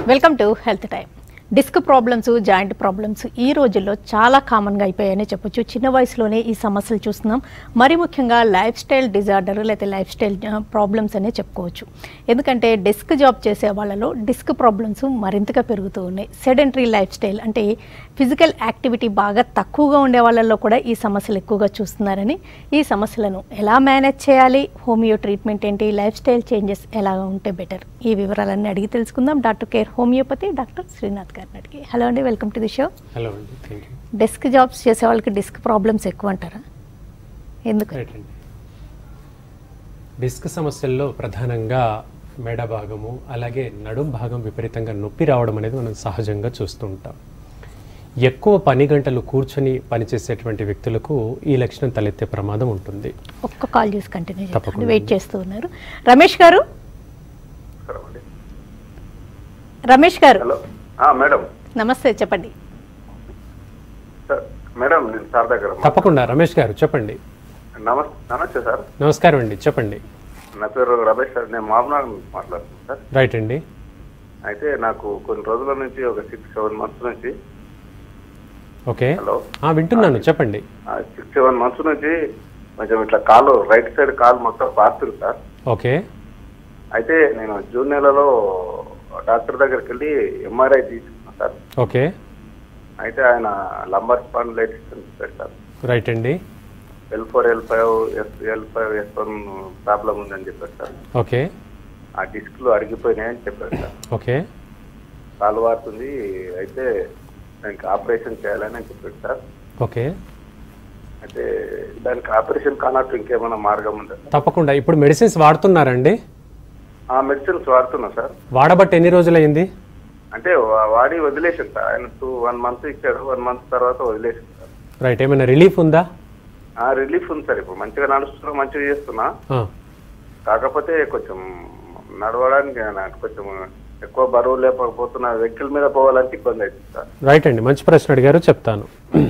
Welcome to health time. Disc problems, joint problems ఈ రోజుల్లో చాలా కామన్గా అయిపోయాయని చెప్పొచ్చు. చిన్న వయసులోనే ఈ సమస్యలు చూస్తున్నాం. మరి ముఖ్యంగా లైఫ్ స్టైల్ డిజార్డర్ లేకపోతే లైఫ్ స్టైల్ ప్రాబ్లమ్స్ అనే చెప్పుకోవచ్చు. ఎందుకంటే డెస్క్ జాబ్ చేసే వాళ్ళలో డిస్క్ ప్రాబ్లమ్స్ మరింతగా పెరుగుతూ ఉన్నాయి. సెడెంటరీ లైఫ్ స్టైల్ అంటే ఫిజికల్ యాక్టివిటీ బాగా తక్కువగా ఉండే వాళ్ళల్లో కూడా ఈ సమస్యలు ఎక్కువగా చూస్తున్నారని, ఈ సమస్యలను ఎలా మేనేజ్ చేయాలి, హోమియో ట్రీట్మెంట్ ఏంటి, లైఫ్ స్టైల్ చేంజెస్ ఎలా ఉంటే బెటర్, ఈ వివరాలన్నీ అడిగి తెలుసుకుందాం. Doctor care homeopathy doctor Srinath గారిని అడిగి. హలో అండి, welcome to the show. Hello అండి, థ్యాంక్ యూ. డెస్క్ జాబ్స్ చేసే వాళ్ళకి డిస్క్ ప్రాబ్లమ్స్ ఎక్కువ అంటారా? ఎందుకు? డిస్క్ సమస్యల్లో ప్రధానంగా మెడ భాగము అలాగే నడుం భాగం విపరీతంగా నొప్పి రావడం అనేది మనం సహజంగా చూస్తూ ఉంటాం. ఎక్కువ పని గంటలు కూర్చొని పనిచేసేటువంటి వ్యక్తులకు ఈ లక్షణం తలెత్తే ప్రమాదం ఉంటుంది. ఒక్క కాల్ చేసి కంటిన్యూ చేస్తాను, వెయిట్ చేస్తూ ఉన్నారు. రమేష్ గారు, రమేష్ గారు. హలో మేడం, నమస్తే, చెప్పండి. మేడం నేను సార్ దగ్గర. తప్పకుండా రమేష్ గారు చెప్పండి. నమస్తే సార్. నమస్కారం అండి, చెప్పండి. నా పేరు రమేష్ సార్, నేను మామూలు మాట్లాడుతున్నాను సార్. రైట్ అండి. అయితే నాకు కొన్ని రోజుల నుంచి ఒక 6-7 మంత్స్ నుంచి. ఓకే, హలో వింటున్నాను, చెప్పండి. 6-7 మంత్స్ నుంచి కొంచెం ఇట్లా కాలు, రైట్ సైడ్ కాలు మొత్తం పారుతుంది సార్. ఓకే. అయితే నేను జూన్ నెలలో డాక్టర్ దగ్గరికి వెళ్ళి ఎంఆర్ఐ తీసుకున్నాను సార్. ఓకే. అయితే ఆయన లంబర్ స్పాండిలైటిస్ అని చెప్పారు సార్. రైట్ అండి. L4, L5, L5, S1 problem ఉందని చెప్పారు సార్. ఓకే. ఆ డిస్క్లు అరిగిపోయినాయని చెప్పారు సార్. ఓకే. కాలు వారుతుంది, అయితే దానికి ఆపరేషన్ చేయాలని చెప్పారు సార్. ఓకే. అయితే దానికి ఆపరేషన్ కానట్టు ఇంకేమైనా మార్గం ఉందా? తప్పకుండా. ఇప్పుడు మెడిసిన్స్ వాడుతున్నారండి? ఆ మెడిసిన్స్ వాడుతున్నా సార్. వాడబట్టి ఎన్ని రోజులైంది? అంటే వాడి వదిలేసాను సార్. ఆయన 1 మంత్ ఇచ్చాడు, 1 మంత్ తర్వాత వదిలేసాను సార్. రైట్. ఏమైనా రిలీఫ్ ఉందా? రిలీఫ్ ఉంది సార్. ఇప్పుడు మంచిగా నడుస్తున్నా, మంచిగా చేస్తున్నా. కాకపోతే కొంచెం నడవడానికి నాకు కొంచెం ఎక్కువ బరువు లేకపోతున్నా, వెహికల్ మీద పోవాలంటే ఇబ్బంది అవుతుంది సార్. రైట్ అండి, మంచి ప్రశ్న అడిగారు, చెప్తాను.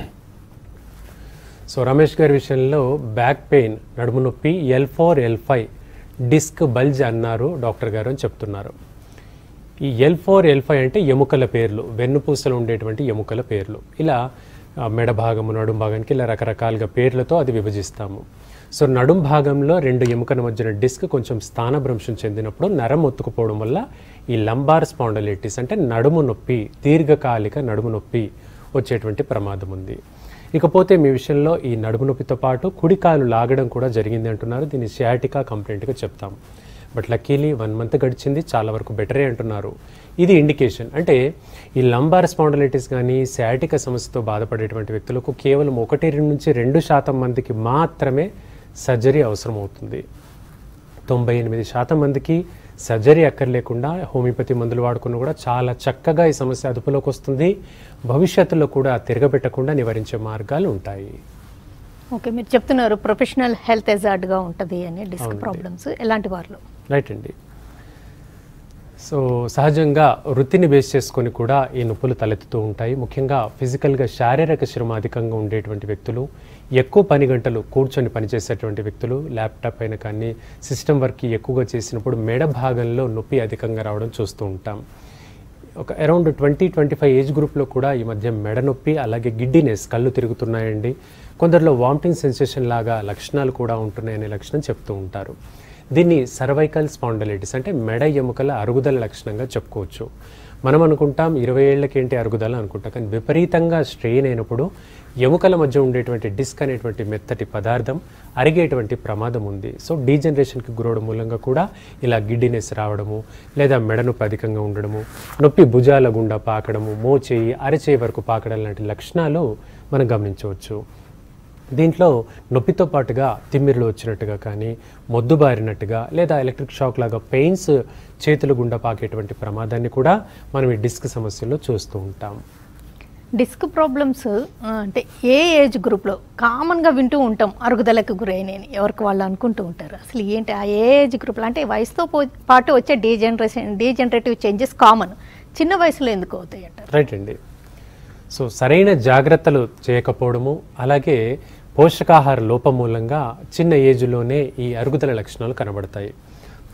సో రమేష్ గారి విషయంలో బ్యాక్ పెయిన్, నడుము నొప్పి, L4, L5 డిస్క్ బల్జ్ అన్నారు డాక్టర్ గారు అని చెప్తున్నారు. ఈ L4, L5 అంటే ఎముకల పేర్లు, వెన్నుపూసలు ఉండేటువంటి ఎముకల పేర్లు. ఇలా మెడ భాగము, నడుం భాగానికి ఇలా రకరకాలుగా పేర్లతో అది విభజిస్తాము. సో నడుం భాగంలో 2 ఎముకల మధ్యన డిస్క్ కొంచెం స్థానభ్రంశం చెందినప్పుడు నరం ఒత్తుకుపోవడం వల్ల ఈ లంబార్ స్పాండిలైటిస్ అంటే నడుము నొప్పి, దీర్ఘకాలిక నడుము నొప్పి వచ్చేటువంటి ప్రమాదం ఉంది. ఇకపోతే మీ విషయంలో ఈ నడుము నొప్పితో పాటు కుడికాలు లాగడం కూడా జరిగింది అంటున్నారు. దీన్ని సియాటికా కంప్లైంట్గా చెప్తాం. బట్ లక్కీలీ 1 మంత్ గడిచింది, చాలా వరకు బెటరే అంటున్నారు. ఇది ఇండికేషన్. అంటే ఈ లంబార్ స్పాండిలైటిస్ కానీ సియాటికా సమస్యతో బాధపడేటువంటి వ్యక్తులకు కేవలం 1 నుంచి 2% మందికి మాత్రమే సర్జరీ అవసరం అవుతుంది. 98% మందికి సర్జరీ అక్కర్లేకుండా హోమియోపతి మందులు వాడుకున్న కూడా చాలా చక్కగా ఈ సమస్య అదుపులోకి వస్తుంది. భవిష్యత్తులో కూడా తిరగబెట్టకుండా నివారించే మార్గాలు ఉంటాయి. ఓకే, మీరు చెప్తున్నారు ప్రొఫెషనల్ హెల్త్ హెజార్డ్గా ఉంటుంది అని డిస్క్ ప్రాబ్లమ్స్, ఎలాంటి వారిలో? రైట్ అండి. సో సహజంగా వృత్తిని బేస్ చేసుకొని కూడా ఈ నొప్పులు తలెత్తుతూ ఉంటాయి. ముఖ్యంగా ఫిజికల్గా శారీరక శ్రమ అధికంగా ఉండేటువంటి వ్యక్తులు, ఎక్కువ పని గంటలు కూర్చొని పనిచేసేటువంటి వ్యక్తులు, ల్యాప్టాప్ అయినా కానీ సిస్టమ్ వర్క్ ఎక్కువగా చేసినప్పుడు మెడ భాగంలో నొప్పి అధికంగా రావడం చూస్తూ ఉంటాం. ఒక అరౌండ్ 20-25 ఏజ్ గ్రూప్లో కూడా ఈ మధ్య మెడ నొప్పి, అలాగే గిడ్డినెస్, కళ్ళు తిరుగుతున్నాయండి, కొందరిలో వామిటింగ్ సెన్సేషన్ లాగా లక్షణాలు కూడా ఉంటున్నాయనే లక్షణం చెప్తూ ఉంటారు. దీన్ని సర్వైకల్ స్పాండిలైటిస్ అంటే మెడ ఎముకల అరుగుదల లక్షణంగా చెప్పుకోవచ్చు. మనం అనుకుంటాం 20 ఏళ్లకేంటి అరుగుదల అనుకుంటాం, కానీ విపరీతంగా స్ట్రెయిన్ అయినప్పుడు ఎముకల మధ్య ఉండేటువంటి డిస్క్ అనేటువంటి మెత్తటి పదార్థం అరిగేటువంటి ప్రమాదం ఉంది. సో డీజనరేషన్కి గురవడం మూలంగా కూడా ఇలా గిడ్డినెస్ రావడము, లేదా మెడ నొప్పి అధికంగా ఉండడము, నొప్పి భుజాల గుండా పాకడము, మోచేయి, అరచేయి వరకు పాకడం లాంటి లక్షణాలు మనం గమనించవచ్చు. దీంట్లో నొప్పితో పాటుగా తిమ్మిరిలో వచ్చినట్టుగా కానీ, మొద్దుబారినట్టుగా, లేదా ఎలక్ట్రిక్ షాక్ లాగా పెయిన్స్ చేతుల గుండా పాకేటువంటి ప్రమాదాన్ని కూడా మనం ఈ డిస్క్ సమస్యల్లో చూస్తూ ఉంటాం. డిస్క్ ప్రాబ్లమ్స్ అంటే ఏ ఏజ్ గ్రూప్లో కామన్గా వింటూ ఉంటాం? అరుగుదలకు గురైనని ఎవరికి వాళ్ళు అనుకుంటూ ఉంటారు. అసలు ఏంటి ఆ ఏజ్ గ్రూప్లో? అంటే వయసుతో పాటు వచ్చే డీజనరేటివ్ చేంజెస్ కామన్, చిన్న వయసులో ఎందుకు అవుతాయి అంటారు? రైట్ అండి. సో సరైన జాగ్రత్తలు చేయకపోవడము, అలాగే పోషకాహార లోపం మూలంగా చిన్న ఏజ్లోనే ఈ అరుగుదల లక్షణాలు కనబడతాయి.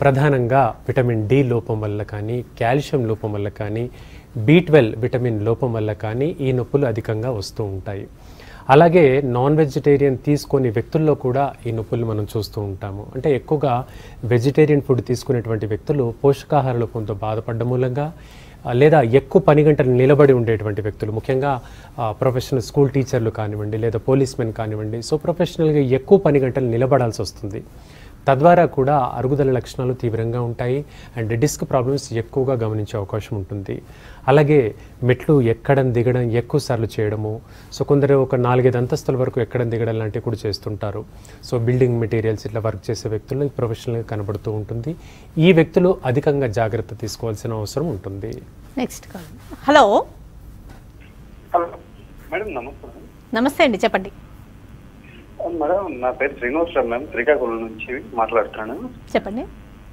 ప్రధానంగా విటమిన్ డి లోపం వల్ల కానీ, కాల్షియం లోపం వల్ల కానీ, B12 విటమిన్ లోపం వల్ల కానీ ఈ నొప్పులు అధికంగా వస్తూ ఉంటాయి. అలాగే నాన్ వెజిటేరియన్ తీసుకొని వ్యక్తుల్లో కూడా ఈ నొప్పులు మనం చూస్తూ ఉంటాము. అంటే ఎక్కువగా వెజిటేరియన్ ఫుడ్ తీసుకునేటువంటి వ్యక్తులు పోషకాహార లోపంతో బాధపడడం మూలంగా, లేదా ఎక్కువ పని గంటలు నిలబడి ఉండేటువంటి వ్యక్తులు, ముఖ్యంగా ప్రొఫెషనల్ స్కూల్ టీచర్లు కానివ్వండి, లేదా పోలీస్మెన్ కానివ్వండి, సో ప్రొఫెషనల్గా ఎక్కువ పని గంటలు నిలబడాల్సి వస్తుంది. తద్వారా కూడా అరుగుదల లక్షణాలు తీవ్రంగా ఉంటాయి అండ్ డిస్క్ ప్రాబ్లమ్స్ ఎక్కువగా గమనించే అవకాశం ఉంటుంది. అలాగే మెట్లు ఎక్కడం దిగడం ఎక్కువసార్లు చేయడము, సో కొందరు ఒక 4-5 అంతస్తుల వరకు ఎక్కడం దిగడం లాంటివి కూడా చేస్తుంటారు. సో బిల్డింగ్ మెటీరియల్స్ ఇట్లా వర్క్ చేసే వ్యక్తులు ప్రొఫెషనల్గా కనబడుతూ ఉంటుంది. ఈ వ్యక్తులు అధికంగా జాగ్రత్త తీసుకోవాల్సిన అవసరం ఉంటుంది. Next call. Hello hello madam, నమస్తే. నమస్తే అండి, చెప్పండి. మేడం, నా పేరు శ్రీనివాసరావు మ్యామ్, శ్రీకాకుళం నుంచి మాట్లాడుతున్నాను. చెప్పండి.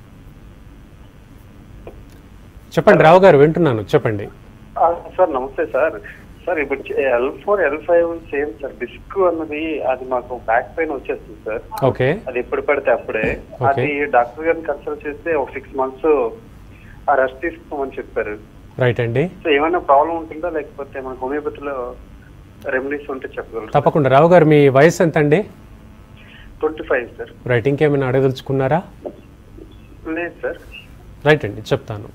చెప్పండి రావు గారు, వింటున్నాను, చెప్పండి. సార్ నమస్తే సార్. సార్ ఇప్పుడు L4, L5 same sir. Disc అన్నది అది మాకు బ్యాక్ పెయిన్ వచ్చేస్తుంది సార్. ఓకే. అది ఎప్పుడు పడితే అప్పుడే. అది డాక్టర్ గారిని కన్సల్ట్ చేస్తే ఒక 6 months రెస్ట్ తీసుకోమని చెప్పారు. రైట్ అండి. సో ఏమైనా ప్రాబ్లం ఉంటుందా, లేకపోతే మనకు హోమియోపతిలో రెమెడీస్ ఉంటే చెప్పగలరు? తప్పకుండా. రావు గారు, మీ వయసు ఎంత అండి? 25 సార్. రైట్. ఇంకేమైనా అడగదలుచుకున్నారా? లేదు సార్. రైట్ అండి, చెప్తాను.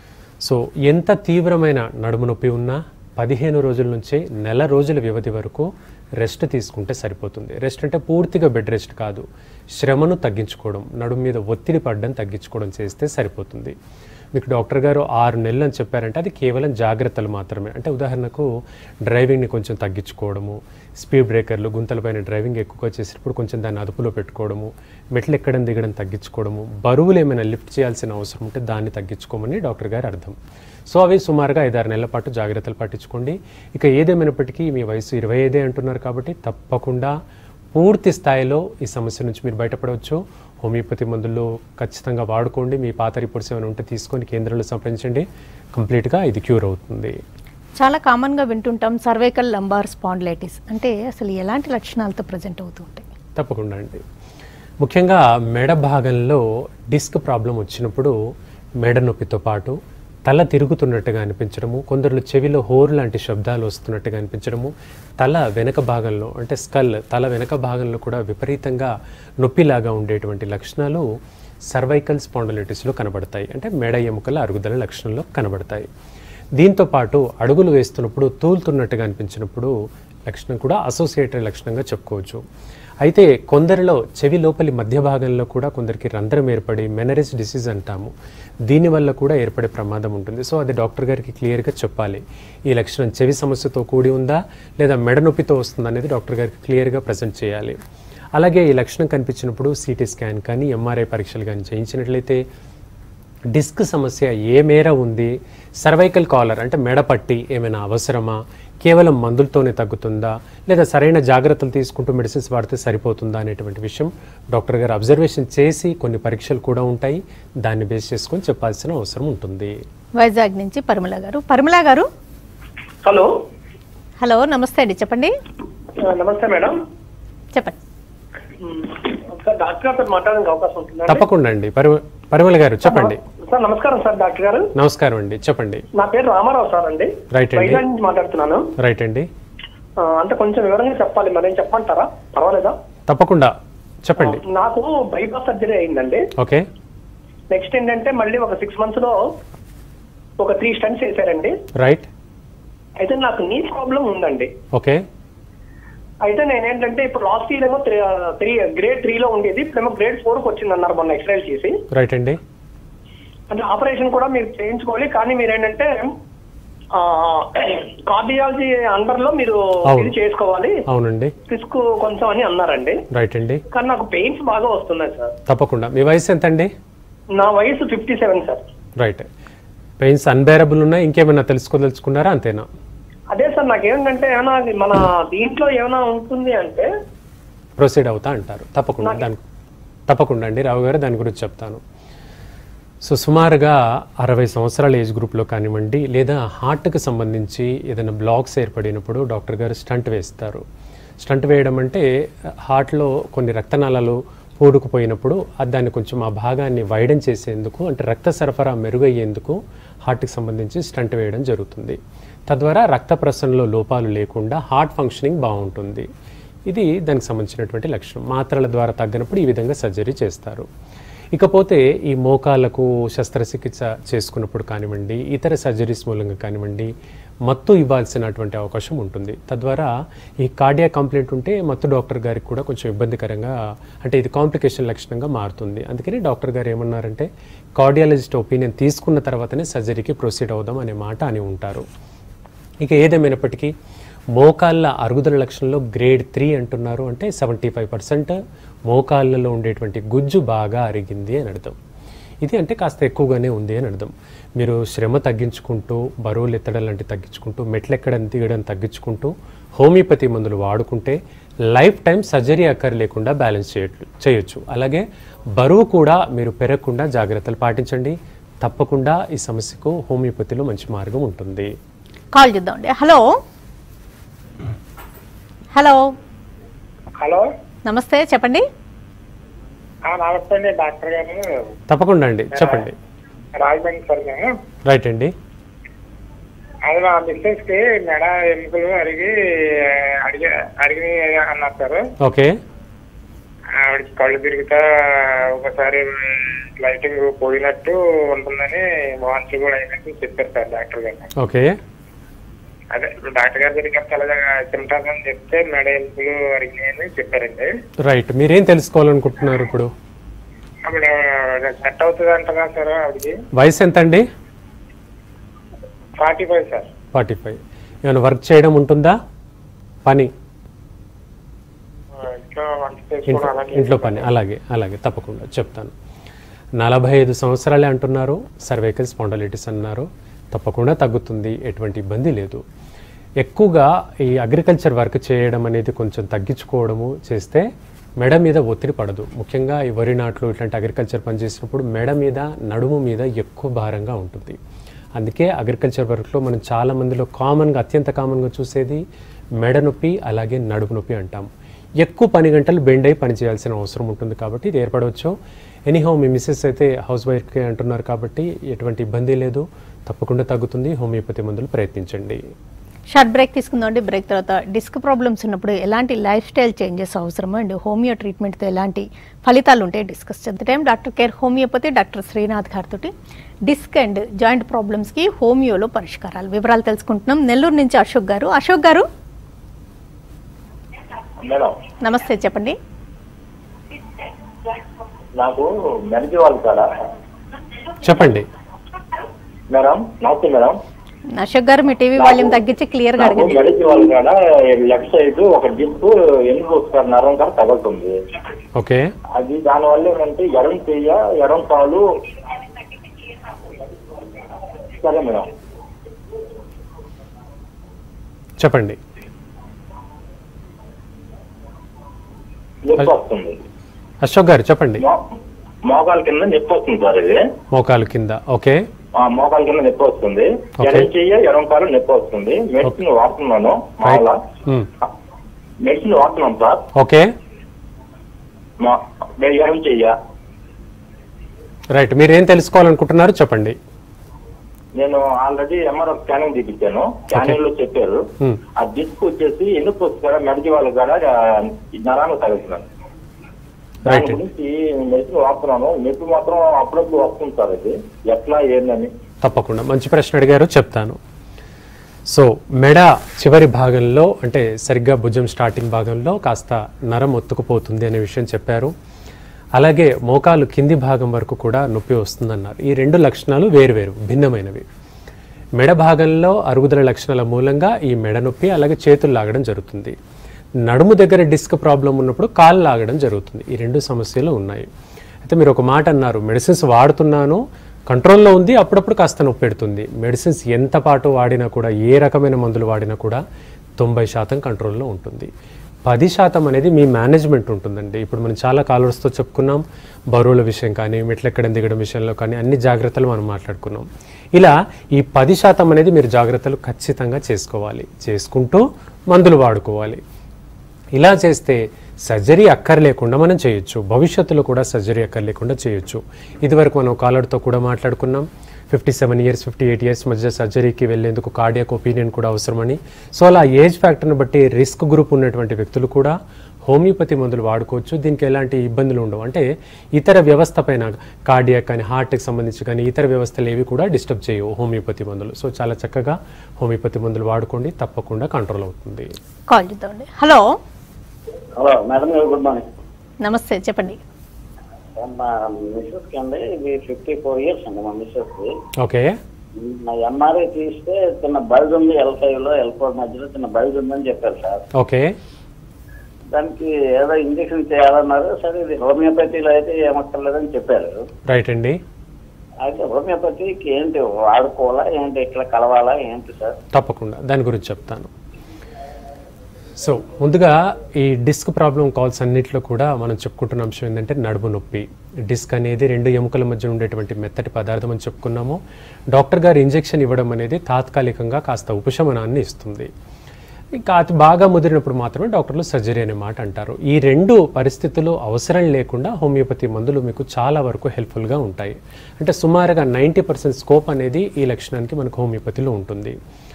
సో ఎంత తీవ్రమైన నడుము నొప్పి ఉన్నా 15 రోజుల నుంచి నెల రోజుల వ్యవధి వరకు రెస్ట్ తీసుకుంటే సరిపోతుంది. రెస్ట్ అంటే పూర్తిగా బెడ్ రెస్ట్ కాదు, శ్రమను తగ్గించుకోవడం, నడుము మీద ఒత్తిడి పడడం తగ్గించుకోవడం చేస్తే సరిపోతుంది. మీకు డాక్టర్ గారు 6 నెలలు అని చెప్పారంటే అది కేవలం జాగ్రత్తలు మాత్రమే. అంటే ఉదాహరణకు డ్రైవింగ్ని కొంచెం తగ్గించుకోవడము, స్పీడ్ బ్రేకర్లు, గుంతలపైన డ్రైవింగ్ ఎక్కువగా చేసినప్పుడు కొంచెం దాన్ని అదుపులో పెట్టుకోవడము, మెట్లు ఎక్కడం దిగడం తగ్గించుకోవడము, బరువులు ఏమైనా లిఫ్ట్ చేయాల్సిన అవసరం ఉంటే దాన్ని తగ్గించుకోమని డాక్టర్ గారు అర్థం. సో అవి సుమారుగా 5-6 నెలల పాటు జాగ్రత్తలు పట్టించుకోండి. ఇక ఏదేమైనప్పటికీ మీ వయసు 25 అంటున్నారు కాబట్టి తప్పకుండా పూర్తి స్థాయిలో ఈ సమస్య నుంచి మీరు బయటపడవచ్చు. హోమియోపతి మందులు ఖచ్చితంగా వాడుకోండి. మీ పాత రిపోర్ట్స్ ఏమైనా ఉంటే తీసుకొని కేంద్రంలో సంప్రదించండి. కంప్లీట్గా ఇది క్యూర్ అవుతుంది. చాలా కామన్గా వింటుంటాం సర్వైకల్ లంబార్ స్పాండిలైటిస్ అంటే అసలు ఎలాంటి లక్షణాలతో ప్రజెంట్ అవుతూ ఉంటాయి? తప్పకుండా అండి. ముఖ్యంగా మెడ భాగంలో డిస్క్ ప్రాబ్లం వచ్చినప్పుడు మెడ నొప్పితో పాటు తల తిరుగుతున్నట్టుగా అనిపించడము, కొందరు చెవిలో హోర్ లాంటి శబ్దాలు వస్తున్నట్టుగా అనిపించడము, తల వెనక భాగంలో అంటే స్కల్, తల వెనక భాగంలో కూడా విపరీతంగా నొప్పిలాగా ఉండేటువంటి లక్షణాలు సర్వైకల్ స్పాండిలైటిస్లో కనబడతాయి. అంటే మెడ ఎముకల అరుగుదల లక్షణంలో కనబడతాయి. దీంతో పాటు అడుగులు వేస్తున్నప్పుడు తూలుతున్నట్టుగా అనిపించినప్పుడు లక్షణం కూడా అసోసియేటెడ్ లక్షణంగా చెప్పుకోవచ్చు. అయితే కొందరిలో చెవి లోపలి మధ్య భాగంలో కూడా కొందరికి రంధ్రం ఏర్పడి మెనరిస్ డిసీజ్ అంటాము, దీనివల్ల కూడా ఏర్పడే ప్రమాదం ఉంటుంది. సో అది డాక్టర్ గారికి క్లియర్గా చెప్పాలి. ఈ లక్షణం చెవి సమస్యతో కూడి ఉందా లేదా మెడ నొప్పితో వస్తుందా అనేది డాక్టర్ గారికి క్లియర్గా ప్రజెంట్ చేయాలి. అలాగే ఈ లక్షణం కనిపించినప్పుడు సిటీ స్కాన్ కానీ ఎంఆర్ఐ పరీక్షలు కానీ చేయించినట్లయితే డిస్క్ సమస్య ఏ మేర ఉంది, సర్వైకల్ కాలర్ అంటే మెడపట్టి ఏమైనా అవసరమా, కేవలం మందులతోనే తగ్గుతుందా, లేదా సరైన జాగ్రత్తలు తీసుకుంటూ మెడిసిన్స్ వాడితే సరిపోతుందా అనేటువంటి విషయం డాక్టర్ గారు అబ్జర్వేషన్ చేసి కొన్ని పరీక్షలు కూడా ఉంటాయి, దాన్ని బేస్ చేసుకొని చెప్పాల్సిన అవసరం ఉంటుంది. వైజాగ్ నుంచి పరిమళ గారు. పరిమళ గారు, హలో. హలో, నమస్తే అండి, చెప్పండి. నమస్తే మేడం, చెప్పండి. డాక్టర్ గారితో మాట్లాడడానికి అవకాశం ఉంటుందా? తప్పకుండా అండి. పరిమళ గారు చెప్పండి. సార్ నమస్కారం సార్. డాక్టర్ గారు నమస్కారం అండి, చెప్పండి. నా పేరు రామారావు సార్ అండి. రైట్ అండి. వైజాగ్ నుంచి మాట్లాడుతున్నాను. రైట్ అండి. అంటే కొంచెం వివరంగా చెప్పాలి, మరేం చెప్పంటారా? పర్వాలేదా? తప్పకుండా చెప్పండి. నాకు బైపాస్ సర్జరీ అయిందండి. ఓకే. నెక్స్ట్ ఏంటంటే మళ్ళీ ఒక 6 months లో ఒక 3 స్టంట్స్ వేసారండి. రైట్. అయితే నాకు నీ ప్రాబ్లం ఉందండి. ఓకే. అయితే నేనేంటంటే ఇప్పుడు లాస్ట్ ఇయర్ ఏమో గ్రేడ్ 3లో ఉండేది, ఇప్పుడేమో గ్రేడ్ 4కి వచ్చింది అన్నారు మొన్న ఎక్స్రేలు చేసి. రైట్ అండి. అంటే ఆపరేషన్ కూడా మీరు చేయించుకోవాలి, కానీ మీరు ఏంటంటే కార్డియాలజీ అండర్ లో మీరు ఇది చేసుకోవాలి. అవునండి. రిస్క్ కొంచెం అని అన్నారండి. రైట్ అండి. కానీ నాకు పెయిన్స్ బాగా వస్తున్నాయి సార్. తప్పకుండా. మీ వయసు ఎంత అండి? నా వయసు 57 సార్. రైట్. పెయిన్స్ అన్బేరబుల్ ఉన్నాయి, ఇంకేమైనా తెలుసుకోదలుచుకున్నారా? అంతేనా? అదే సార్, నాకేంటంటే ఏమైనా మన దీంట్లో ఏమైనా ఉంటుంది అంటే ప్రొసీడ్ అవుతా అంటారు. తప్పకుండా తప్పకుండా అండి రావు గారు, దాని గురించి చెప్తాను. సో సుమారుగా 60 సంవత్సరాల ఏజ్ గ్రూప్లో కానివ్వండి, లేదా హార్ట్కి సంబంధించి ఏదైనా బ్లాక్స్ ఏర్పడినప్పుడు డాక్టర్ గారు స్టంట్ వేస్తారు. స్టంట్ వేయడం అంటే హార్ట్లో కొన్ని రక్తనాళాలు పూరుకుపోయినప్పుడు దాన్ని కొంచెం ఆ భాగాన్ని వైడన్ చేసేందుకు, అంటే రక్త సరఫరా మెరుగయ్యేందుకు హార్ట్కి సంబంధించి స్టంట్ వేయడం జరుగుతుంది. తద్వారా రక్త ప్రసరణలో లోపాలు లేకుండా హార్ట్ ఫంక్షనింగ్ బాగుంటుంది. ఇది దానికి సంబంధించినటువంటి లక్షణం. మాత్రల ద్వారా తగ్గినప్పుడు ఈ విధంగా సర్జరీ చేస్తారు. ఇకపోతే ఈ మోకాళ్ళకు శస్త్రచికిత్స చేసుకున్నప్పుడు కానివ్వండి, ఇతర సర్జరీస్ మూలంగా కానివ్వండి, మత్తు ఇవ్వాల్సినటువంటి అవకాశం ఉంటుంది. తద్వారా ఈ కార్డియాక్ కంప్లైంట్ ఉంటే మత్తు డాక్టర్ గారికి కూడా కొంచెం ఇబ్బందికరంగా, అంటే ఇది కాంప్లికేషన్ లక్షణంగా మారుతుంది. అందుకని డాక్టర్ గారు ఏమన్నారంటే కార్డియాలజిస్ట్ ఒపీనియన్ తీసుకున్న తర్వాతనే సర్జరీకి ప్రొసీడ్ అవుదాం అనే మాట అని ఉంటారు. ఇక ఏదేమైనప్పటికీ మోకాళ్ళ అరుగుదల లక్షణంలో గ్రేడ్ 3 అంటున్నారు. అంటే 75% మోకాళ్ళలో ఉండేటువంటి గుజ్జు బాగా అరిగింది అని అర్థం. ఇది అంటే కాస్త ఎక్కువగానే ఉంది అని అర్థం. మీరు శ్రమ తగ్గించుకుంటూ, బరువులు ఎత్తడం లాంటివి తగ్గించుకుంటూ, మెట్లెక్కడం దిగడం తగ్గించుకుంటూ, హోమియోపతి మందులు వాడుకుంటే లైఫ్ టైం సర్జరీ లేకుండా బ్యాలెన్స్ చేయొచ్చు. అలాగే బరువు కూడా మీరు పెరగకుండా జాగ్రత్తలు పాటించండి. తప్పకుండా ఈ సమస్యకు హోమియోపతిలో మంచి మార్గం ఉంటుంది. కాల్ చేద్దామండి. హలో హలో హలో, నమస్తే, చెప్పండి. నమస్తే అండి డాక్టర్ గారు. తప్పకుండా అండి, చెప్పండి. రాజమండ్రి సార్ నేను. రైట్ అండి. అది మా మిస్సెస్ కి మెడ ఎముకలు అడిగి అన్నారు సార్. ఓకే. ఆవిడకి కళ్ళు తిరుగుతా ఒకసారి లైటింగ్ పోయినట్టు ఉంటుందని, వాంతి కూడా అయినట్టు చెప్పారు సార్ డాక్టర్ గారు. ఓకే. అదే డాక్టర్ గారి దగ్గరికి చాలా సిమ్టమ్స్ అని చెప్తే మెడ ఎముకలు అడిగినాయని చెప్పారండి. రైట్. మీరేం తెలుసుకోవాలనుకుంటున్నారు ఇప్పుడు? అప్పుడు సెట్ అవుతుంది అంటారా సార్ ఆవిడకి? వయసు ఎంత అండి? 45 సార్. 45. ఏమైనా వర్క్ చేయడం ఉంటుందా? పని ఇంట్లో పని? అలాగే తప్పకుండా చెప్తాను. 45 సంవత్సరాలే అంటున్నారు. సర్వైకల్ స్పాండిలైటిస్ అన్నారు. తప్పకుండా తగ్గుతుంది, ఎటువంటి ఇబ్బంది లేదు. ఎక్కువగా ఈ అగ్రికల్చర్ వర్క్ చేయడం అనేది కొంచెం తగ్గించుకోవడము చేస్తే మెడ మీద ఒత్తిడి పడదు. ముఖ్యంగా ఈ వరి నాట్లు ఇట్లాంటి అగ్రికల్చర్ పని చేసినప్పుడు మెడ మీద, నడుము మీద ఎక్కువ భారంగా ఉంటుంది. అందుకే అగ్రికల్చర్ వర్క్లో మనం చాలా మందిలో అత్యంత కామన్గా చూసేది మెడ నొప్పి, అలాగే నడుము నొప్పి అంటాం. ఎక్కువ పని గంటలు బెండ్ అయి పని చేయాల్సిన అవసరం ఉంటుంది కాబట్టి ఇది ఏర్పడవచ్చు. ఎనీహౌ మీ మిస్సెస్ అయితే హౌస్ వైఫ్కి అంటున్నారు కాబట్టి ఎటువంటి ఇబ్బంది లేదు, తప్పకుండా తగ్గుతుంది. హోమియోపతి మందులు ప్రయత్నించండి. షార్ట్ బ్రేక్ తీసుకుందామండి. బ్రేక్ తర్వాత డిస్క్ ప్రాబ్లమ్స్ ఉన్నప్పుడు ఎలాంటి లైఫ్ స్టైల్ చేంజెస్ అవసరమో అండ్ హోమియో ట్రీట్మెంట్తో ఎలాంటి ఫలితాలు ఉంటాయి డిస్కస్ చేద్దాం. Doctor care homeopathy doctor Srinath గారితో డిస్క్ అండ్ జాయింట్ ప్రాబ్లమ్స్కి హోమియోలో పరిష్కారాలు వివరాలు తెలుసుకుంటున్నాం. నెల్లూరు నుంచి అశోక్ గారు. అశోక్ గారు నమస్తే, చెప్పండి. నాకు మెడికల్ వాళ్ళు కదా చెప్పండి మేడం. నమస్తే మేడం. అశోక్ గారు మీ టీవీ వాల్యూమ్ తగ్గించి క్లియర్ గా అడగండి. మెడికల్ వాళ్ళు కాడ లెఫ్ట్ సైడ్ ఒక డిస్క్ ఎందుకు వస్తారు నరం కాడ తగులుతుంది. ఓకే. అది దానివల్ల ఏంటంటే ఎడం చెయ్య, ఎడం కాలు. సరే మేడం, చెప్పండి. నొప్పి వస్తుంది. అశోక్ గారు చెప్పండి. మోకాల కింద నొప్పి వస్తుంది సార్. ఇది మోకాలు కింద. ఓకే. మోకాల కింద నొప్పి వస్తుంది. ఎడం చెయ్య, ఎడం కాలు నొప్పి వస్తుంది. మెడిసిన్ వాడుతున్నాను. మెడిసిన్ వాడుతున్నాం సార్. ఓకే. ఎడం చెయ్య. రైట్. మీరు ఏం తెలుసుకోవాలనుకుంటున్నారు చెప్పండి. నేను ఆల్రెడీ ఎంఆర్ఐ స్కానింగ్ తీపించాను. స్కానింగ్ లో చెప్పారు ఆ డిస్క్ వచ్చేసి ఎందుకు వస్తారా మెడికల్ వాళ్ళు కూడా నరాన్ని తగ్గుతున్నాను. దాని గురించి మెడిసిన్ వాడుతున్నాను. నొప్పి మాత్రం అప్పుడప్పుడు వస్తుంది సార్. అది ఎట్లా ఏందని? తప్పకుండా మంచి ప్రశ్న అడిగారు, చెప్తాను. సో మెడ చివరి భాగంలో, అంటే సరిగ్గా భుజం స్టార్టింగ్ భాగంలో కాస్త నరం ఒత్తుకుపోతుంది అనే విషయం చెప్పారు. అలాగే మోకాలు కింది భాగం వరకు కూడా నొప్పి వస్తుందన్నారు. ఈ రెండు లక్షణాలు వేరువేరు, భిన్నమైనవి. మెడ భాగంలో అరుగుదల లక్షణాల మూలంగా ఈ మెడ నొప్పి, అలాగే చేతులు లాగడం జరుగుతుంది. నడుము దగ్గర డిస్క్ ప్రాబ్లం ఉన్నప్పుడు కాళ్ళు లాగడం జరుగుతుంది. ఈ రెండు సమస్యలు ఉన్నాయి. అయితే మీరు ఒక మాట అన్నారు, మెడిసిన్స్ వాడుతున్నాను, కంట్రోల్లో ఉంది, అప్పుడప్పుడు కాస్త నొప్పి పెడుతుంది. మెడిసిన్స్ ఎంత పాటు వాడినా కూడా, ఏ రకమైన మందులు వాడినా కూడా 90% కంట్రోల్లో ఉంటుంది. 10% అనేది మీ మేనేజ్మెంట్ ఉంటుందండి. ఇప్పుడు మనం చాలా కాలర్స్తో చెప్పుకున్నాం, బరువుల విషయం కానీ, మెట్లెక్కడం దిగడం విషయంలో కానీ అన్ని జాగ్రత్తలు మనం మాట్లాడుకున్నాం. ఇలా ఈ 10% అనేది మీరు జాగ్రత్తలు ఖచ్చితంగా చేసుకోవాలి. చేసుకుంటూ మందులు వాడుకోవాలి. ఇలా చేస్తే సర్జరీ అక్కర్లేకుండా మనం చేయొచ్చు, భవిష్యత్తులో కూడా సర్జరీ అక్కర్లేకుండా చేయొచ్చు. ఇదివరకు మనం కాలర్తో కూడా మాట్లాడుకున్నాం, 57 ఇయర్స్ 58 ఇయర్స్ మధ్య సర్జరీకి వెళ్ళేందుకు కార్డియాక్ ఒపీనియన్ కూడా అవసరమని. సో అలా ఏజ్ ఫ్యాక్టర్ని బట్టి రిస్క్ గ్రూప్ ఉన్నటువంటి వ్యక్తులు కూడా హోమియోపతి మందులు వాడుకోవచ్చు. దీనికి ఎలాంటి ఇబ్బందులు ఉండవు. అంటే ఇతర వ్యవస్థ పైన కార్డియాక్ కానీ హార్ట్కి సంబంధించి కానీ ఇతర వ్యవస్థలు ఏవి కూడా డిస్టర్బ్ చేయవు హోమియోపతి మందులు. సో చాలా చక్కగా హోమియోపతి మందులు వాడుకోండి, తప్పకుండా కంట్రోల్ అవుతుంది. కాల్ చేద్దామండి. హలో హలో మేడం గారు, గుడ్ మార్నింగ్. నమస్తే, చెప్పండి. మా మిస్సెస్కి అండి ఇది 54 ఇయర్స్ అండి మా మిస్సెస్కి. ఓకే. నా ఎంఆర్ఐ తీస్తే చిన్న బల్జ్ ఉంది, L5లో L4 మధ్యలో చిన్న బల్జ్ ఉందని చెప్పారు సార్. ఓకే. దానికి ఏదో ఇంజక్షన్ చేయాలన్నారు. సరే ఇది హోమియోపతిలో అయితే ఏమక్కర్లేదని చెప్పారు. రైట్ అండి. అయితే హోమియోపతికి ఏంటి వాడుకోవాలా ఏంటి, ఇట్లా కలవాలా ఏంటి సార్? తప్పకుండా దాని గురించి చెప్తాను. సో ముందుగా ఈ డిస్క్ ప్రాబ్లం కాల్స్ అన్నింటిలో కూడా మనం చెప్పుకుంటున్న అంశం ఏంటంటే నడుము నొప్పి. డిస్క్ అనేది 2 ఎముకల మధ్య ఉండేటువంటి మెత్తటి పదార్థం అని చెప్పుకున్నాము. డాక్టర్ గారు ఇంజెక్షన్ ఇవ్వడం అనేది తాత్కాలికంగా కాస్త ఉపశమనాన్ని ఇస్తుంది. ఇంకా అతి బాగా ముదిరినప్పుడు మాత్రమే డాక్టర్లు సర్జరీ అనే మాట అంటారు. ఈ 2 పరిస్థితులు అవసరం లేకుండా హోమియోపతి మందులు మీకు చాలా వరకు హెల్ప్ఫుల్గా ఉంటాయి. అంటే సుమారుగా 90% స్కోప్ అనేది ఈ లక్షణానికి మనకు హోమియోపతిలో ఉంటుంది.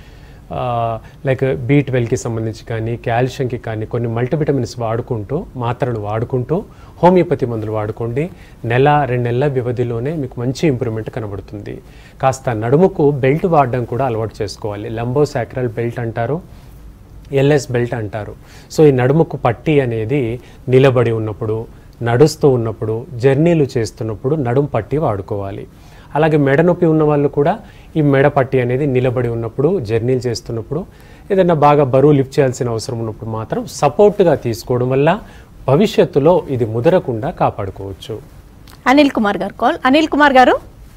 లైక్ B12కి సంబంధించి కానీ కాల్షియంకి కానీ కొన్ని మల్టీవిటమిన్స్ వాడుకుంటూ మాత్రలు వాడుకుంటూ హోమియోపతి మందులు వాడుకోండి. 1-2 నెలల వ్యవధిలోనే మీకు మంచి ఇంప్రూవ్మెంట్ కనబడుతుంది. కాస్త నడుముకు బెల్ట్ వాడడం కూడా అలవాటు చేసుకోవాలి. లంబోసాక్రల్ బెల్ట్ అంటారు, LS బెల్ట్ అంటారు. సో ఈ నడుముకు పట్టి అనేది నిలబడి ఉన్నప్పుడు, నడుస్తూ ఉన్నప్పుడు, జర్నీలు చేస్తున్నప్పుడు నడుము పట్టి వాడుకోవాలి. అలాగే మెడ నొప్పి ఉన్న వాళ్ళు కూడా ఈ మెడ పట్టి అనేది నిలబడి ఉన్నప్పుడు, జర్నీలు చేస్తున్నప్పుడు, ఏదైనా బాగా బరువు లిఫ్ట్ చేయాల్సిన అవసరం ఉన్నప్పుడు మాత్రం సపోర్ట్గా తీసుకోవడం వల్ల భవిష్యత్తులో ఇది ముదరకుండా కాపాడుకోవచ్చు. అనిల్ కుమార్ గారు కాల్. అనిల్ కుమార్ గారు,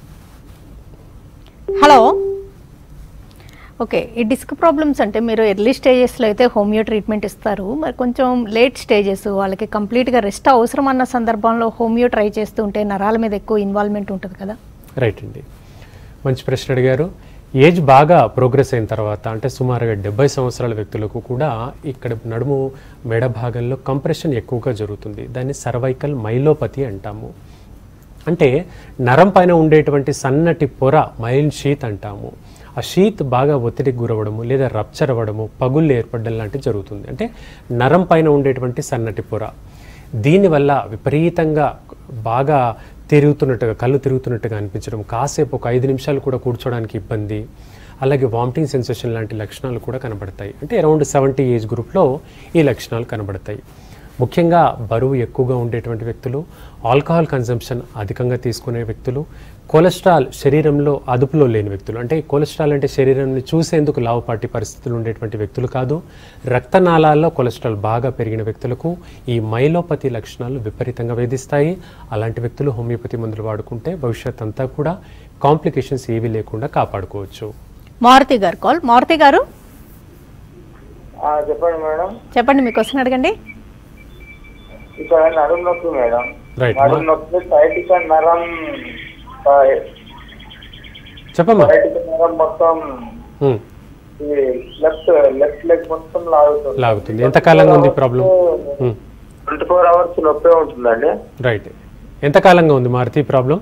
హలో. ఓకే, ఈ డిస్క్ ప్రాబ్లమ్స్ అంటే మీరు ఎర్లీ స్టేజెస్లో అయితే హోమియో ట్రీట్మెంట్ ఇస్తారు. మరి కొంచెం లేట్ స్టేజెస్ వాళ్ళకి కంప్లీట్గా రెస్ట్ అవసరం అన్న సందర్భంలో హోమియో ట్రై చేస్తూ ఉంటే నరాల మీద ఎక్కువ ఇన్వాల్వ్మెంట్ ఉంటుంది కదా? రైట్ అండి, మంచి ప్రశ్న అడిగారు. ఏజ్ బాగా ప్రోగ్రెస్ అయిన తర్వాత అంటే సుమారుగా 70 సంవత్సరాల వ్యక్తులకు కూడా ఇక్కడ నడుము మెడ భాగంలో కంప్రెషన్ ఎక్కువగా జరుగుతుంది. దాన్ని సర్వైకల్ మైలోపతి అంటాము. అంటే నరం పైన ఉండేటువంటి సన్నటి పొర మైల్ షీత్ అంటాము. ఆ షీత్ బాగా ఒత్తిడికి గురవడము లేదా రప్చర్ అవ్వడము, పగుళ్ళు ఏర్పడడం లాంటివి జరుగుతుంది. అంటే నరం పైన ఉండేటువంటి సన్నటి పొర, దీనివల్ల విపరీతంగా బాగా తిరుగుతున్నట్టుగా, కళ్ళు తిరుగుతున్నట్టుగా అనిపించడం, కాసేపు ఒక 5 నిమిషాలు కూడా కూర్చోడానికి ఇబ్బంది, అలాగే వామిటింగ్ సెన్సేషన్ లాంటి లక్షణాలు కూడా కనబడతాయి. అంటే అరౌండ్ 70 ఏజ్ గ్రూప్లో ఈ లక్షణాలు కనబడతాయి. ముఖ్యంగా బరువు ఎక్కువగా ఉండేటువంటి వ్యక్తులు, ఆల్కహాల్ కన్జంప్షన్ అధికంగా తీసుకునే వ్యక్తులు, కొలెస్ట్రాల్ శరీరంలో అదుపులో లేని వ్యక్తులు. అంటే కొలెస్ట్రాల్ అంటే శరీరాన్ని చూసేందుకు లావుపాటి పరిస్థితులు ఉండేటువంటి వ్యక్తులు కాదు, రక్తనాళాల్లో కొలెస్ట్రాల్ బాగా పెరిగిన వ్యక్తులకు ఈ మైలోపతి లక్షణాలు విపరీతంగా వేధిస్తాయి. అలాంటి వ్యక్తులు హోమియోపతి మందులు వాడుకుంటే భవిష్యత్ అంతా కూడా కాంప్లికేషన్స్ ఏవి లేకుండా కాపాడుకోవచ్చు. మారుతి గారు కాల్. మారుతి గారు చెప్పండి మేడం. చెప్పండి, మీ క్వశ్చన్ అడగండి. ఇక్కడ నడుము నొప్పి మేడం. రైట్, నడుము నొప్పి సైటిక నరం, చెప్పమ్మా. సైటిక నరం మొత్తం లెఫ్ట్ లెగ్ మొత్తం లాగుతుంది. ఎంతకాలంగా ఉంది ప్రాబ్లం? 24 hours నొప్పి ఉంటుందండి. రైట్, ఎంతకాలంగా ఉంది మారుతి ప్రాబ్లం?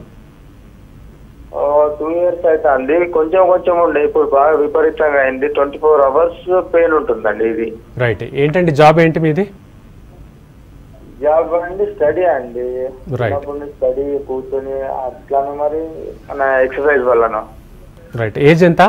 2 years అయితే అండి. కొంచెం ఉండే, ఇప్పుడు బాగా విపరీతంగా అయింది. 24 hours పెయిన్ ఉంటుందండి ఇది. రైట్, ఏంటండి జాబ్ ఏంటి మీది? జాబ్ అండి స్టడీ అండి. రైట్, స్టడీ కూర్చొని అట్లానే మరి మన ఎక్సర్సైజ్ వల్లన. రైట్, ఏజ్ ఎంత?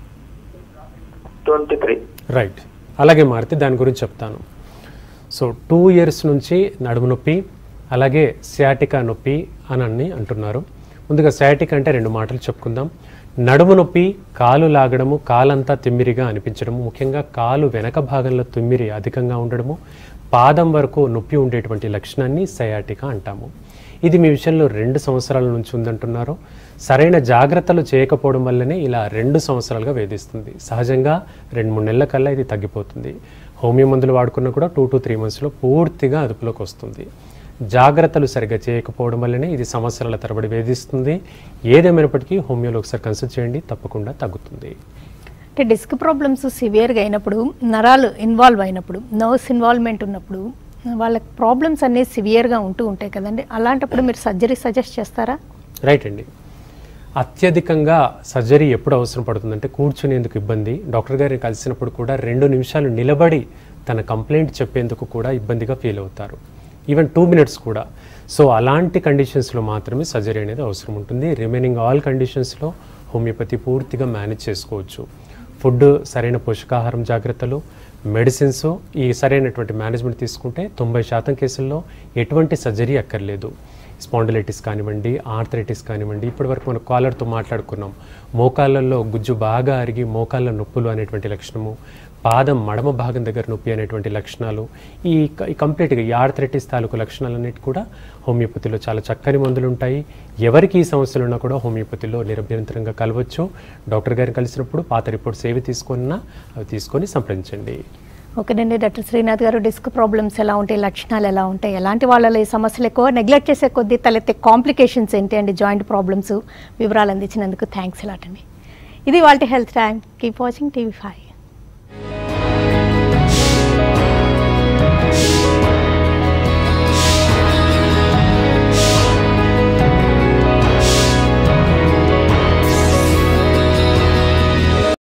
23. రైట్, అలాగే మారుతి దాని గురించి చెప్తాను. సో 2 years నుంచి నడుము నొప్పి, అలాగే సియాటికా నొప్పి అని అంటున్నారు. ముందుగా సియాటికా అంటే 2 మాటలు చెప్పుకుందాం. నడుము నొప్పి, కాలు లాగడము, కాలంతా తిమ్మిరిగా అనిపించడము, ముఖ్యంగా కాలు వెనక భాగంలో తిమ్మిరి అధికంగా ఉండడము, పాదం వరకు నొప్పి ఉండేటువంటి లక్షణాన్ని సయాటికా అంటాము. ఇది మీ విషయంలో 2 సంవత్సరాల నుంచి ఉందంటున్నారు. సరైన జాగ్రత్తలు చేయకపోవడం వల్లనే ఇలా 2 సంవత్సరాలుగా వేధిస్తుంది. సహజంగా 2-3 నెలల కల్లా ఇది తగ్గిపోతుంది. హోమియో మందులు వాడుకున్నా కూడా 2 to 3 monthsలో పూర్తిగా అదుపులోకి వస్తుంది. జాగ్రత్తలు సరిగ్గా చేయకపోవడం వల్లనే ఇది సంవత్సరాల తరబడి వేధిస్తుంది. ఏదేమైనప్పటికీ హోమియోలో ఒకసారి కన్సల్ట్ చేయండి, తప్పకుండా తగ్గుతుంది. అంటే డిస్క్ ప్రాబ్లమ్స్ సివియర్గా అయినప్పుడు, నరాలు ఇన్వాల్వ్ అయినప్పుడు, నర్వ్స్ ఇన్వాల్వ్మెంట్ ఉన్నప్పుడు వాళ్ళకి ప్రాబ్లమ్స్ అనేవి సివియర్గా ఉంటూ ఉంటాయి కదండి, అలాంటప్పుడు మీరు సర్జరీ సజెస్ట్ చేస్తారా? రైట్ అండి. అత్యధికంగా సర్జరీ ఎప్పుడు అవసరం పడుతుందంటే కూర్చునేందుకు ఇబ్బంది, డాక్టర్ గారిని కలిసినప్పుడు కూడా 2 నిమిషాలు నిలబడి తన కంప్లైంట్ చెప్పేందుకు కూడా ఇబ్బందిగా ఫీల్ అవుతారు, ఈవెన్ 2 మినిట్స్ కూడా. సో అలాంటి కండిషన్స్లో మాత్రమే సర్జరీ అనేది అవసరం ఉంటుంది. రిమైనింగ్ ఆల్ కండిషన్స్లో హోమియోపతి పూర్తిగా మేనేజ్ చేసుకోవచ్చు. ఫుడ్, సరైన పోషకాహారం జాగ్రత్తలు, మెడిసిన్స్, ఈ సరైనటువంటి మేనేజ్మెంట్ తీసుకుంటే 90% కేసుల్లో ఎటువంటి సర్జరీ అక్కర్లేదు. స్పాండిలైటిస్ కానివ్వండి, ఆర్థరైటిస్ కానివ్వండి, ఇప్పటివరకు మనం కాలర్తో మాట్లాడుకున్నాం, మోకాళ్ళల్లో గుజ్జు బాగా అరిగి మోకాళ్ళ నొప్పులు అనేటువంటి లక్షణము, పాదం మడమ భాగం దగ్గర నొప్పి అనేటువంటి లక్షణాలు, ఈ కంప్లీట్గా ఈ ఆర్థరైటిస్ తాలూకు లక్షణాలన్నిటి కూడా హోమియోపతిలో చాలా చక్కని మందులు ఉంటాయి. ఎవరికి ఈ సమస్యలు ఉన్నా కూడా హోమియోపతిలో నిరభ్యంతరంగా కలవచ్చు. డాక్టర్ గారిని కలిసినప్పుడు పాత రిపోర్ట్స్ ఏవి తీసుకున్నా అవి తీసుకొని సంప్రదించండి. ఓకేనండి. డాక్టర్ శ్రీనాథ్ గారు, డిస్క్ ప్రాబ్లమ్స్ ఎలా ఉంటాయి, లక్షణాలు ఎలా ఉంటాయి, ఎలాంటి వాళ్ళలో ఈ సమస్యలు ఎక్కువ నెగ్లెక్ట్ చేసే కొద్దీ తలెత్తే కాంప్లికేషన్స్ ఏంటి అండి, జాయింట్ ప్రాబ్లమ్స్, వివరాలు అందించినందుకు థ్యాంక్స్ అలాట్ అండి. ఇది వాళ్ళ health time. Keep watching TV5.